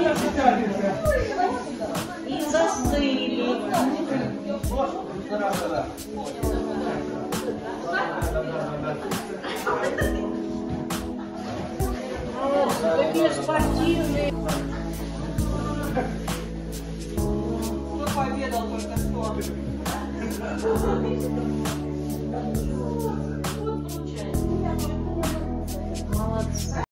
И застыли. Какие спортивные. Кто пообедал только что? Молодцы.